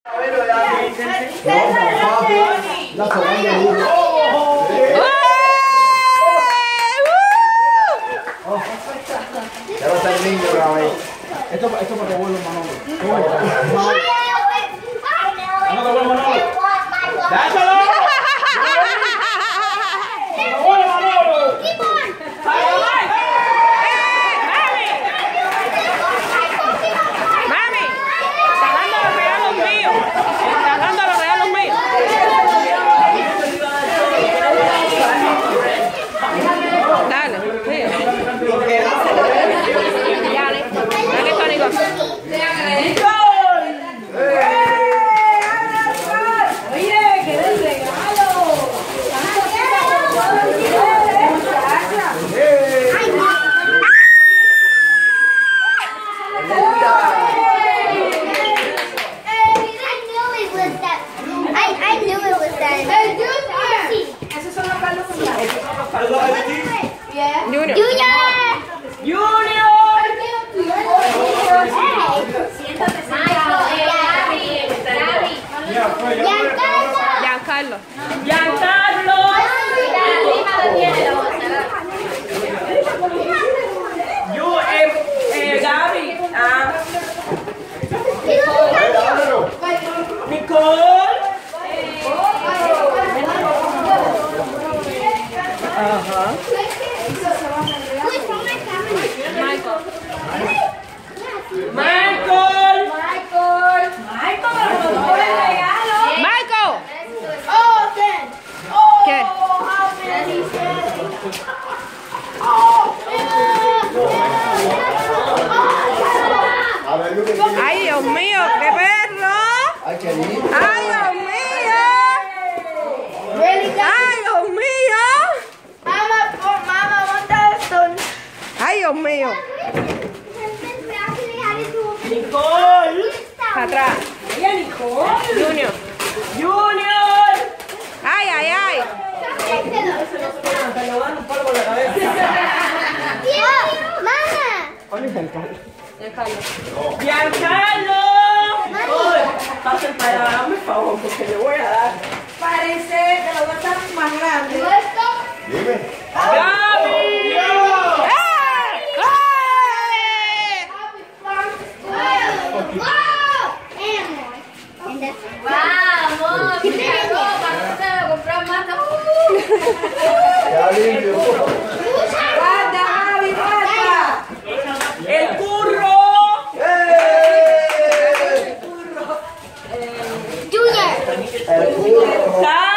Ya va a estar lindo otra vez. Esto para que vuelva Manolo. No te vuelva Manolo. ¡Dáchalo! ¡Ay, Dios mío! ¡Qué perro! ¡Ay, Dios mío! ¡Ay, Dios mío! Mamá, monta esto. ¡Ay, Dios mío! Nicole. Para atrás. Ella, Nicole. Junior. Junior. ¡Ay, ay, ay! Giancarlo. Pasen para darme favor porque le voy a dar. Parece que lo va a estar más grande. Dime. Gaby. Vamos, mira ropa, no te voy a comprar más. Ya limpio. ¡Guarda, Javi, guarda! El curro. El curro.